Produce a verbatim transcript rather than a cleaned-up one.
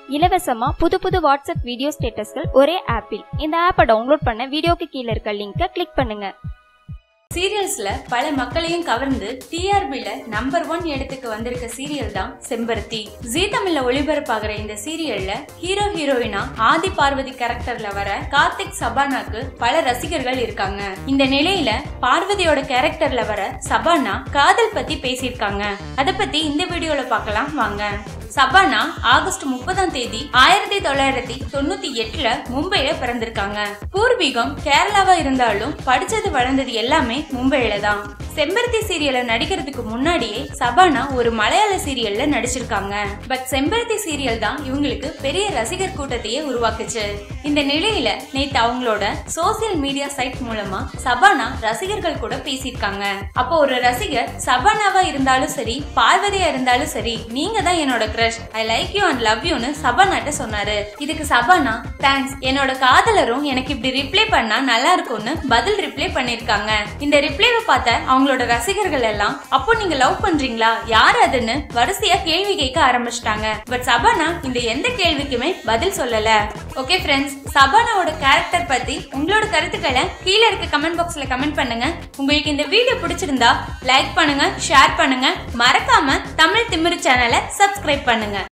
இலவசமா புது புது வாட்ஸ்அப் வீடியோ ஸ்டேட்டஸ்கள் ஒரே ஆப்பில். இந்த ஆப்பை டவுன்லோட் பண்ண வீடியோக்கு கீழே இருக்க லிங்கை கிளிக் பண்ணுங்க. சீரியல்ஸ்ல பல மக்களையும் கவர்ந்து டிஆர்பில நம்பர் ஒன் இடத்துக்கு வந்திருக்க சீரியல் தான் செம்பருத்தி. ஜீ தமிழ்ல ஒளிபரப்பாகிற இந்த சீரியல்ல ஹீரோ ஹீரோயினா ஆதி பார்வதி கேரக்டர்ல வர கார்த்திக் சபானாக்கு பல ரசிகர்கள் இருக்காங்க. இந்த நிலையில பார்வதியோட கேரக்டர்ல வர சபானா காதல் பத்தி பேசியிருக்காங்க. அத பத்தி இந்த வீடியோல பார்க்கலாம் வாங்க. சபானா ஆகஸ்ட் முப்பதாம் தேதி ஆயிரத்தி தொள்ளாயிரத்தி தொண்ணூத்தி எட்டுல மும்பைல பிறந்திருக்காங்க. பூர்வீகம் கேரளாவா இருந்தாலும் படிச்சது வளர்ந்தது எல்லாமே மும்பைல தான். செம்பருத்தி சீரியல்ல நடிக்கிறதுக்கு முன்னாடியே சபானா ஒரு மலையாள சீரியல்ல நடிச்சிருக்காங்க. பட் செம்பருத்தி சீரியல் தான் இவங்களுக்கு பெரிய ரசிகர் கூட்டத்தையே உருவாக்குச்சு. இந்த நிலையில நேத்து அவங்களோட சோசியல் மீடியா சைட் மூலமா சபானா ரசிகர்கள் கூட பேசியிருக்காங்க. அப்போ ஒரு ரசிகர் சபானாவா இருந்தாலும் சரி பார்வதியா இருந்தாலும் சரி நீங்க தான் என்னோட crush, I like you and love யூன்னு சபானாட்ட சொன்னாரு. இதுக்கு சபானா தேங்க்ஸ், என்னோட காதலரும் எனக்கு இப்படி ரிப்ளை பண்ணா நல்லா இருக்கும்னு பதில் ரிப்ளை பண்ணிருக்காங்க. இந்த ரிப்ளைவை பார்த்த அவங்களோட ரசிகர்கள் எல்லாம் அப்போ நீங்க லவ் பண்றீங்களா, யார் அதுன்னு வரிசையா கேள்வி கேட்க ஆரம்பிச்சிட்டாங்க. பட் சபானா இந்த எந்த கேள்விக்குமே பதில் சொல்லல. ஓகே ஃப்ரெண்ட்ஸ், சபானாவோட கேரக்டர் பத்தி உங்களோட கருத்துக்களை கீழே இருக்க கமெண்ட் பாக்ஸ்ல கமெண்ட் பண்ணுங்க. உங்களுக்கு இந்த வீடியோ பிடிச்சிருந்தா லைக் பண்ணுங்க, ஷேர் பண்ணுங்க, மறக்காம தமிழ் திமிரு சேனலை சப்ஸ்கிரைப் பண்ணுங்க.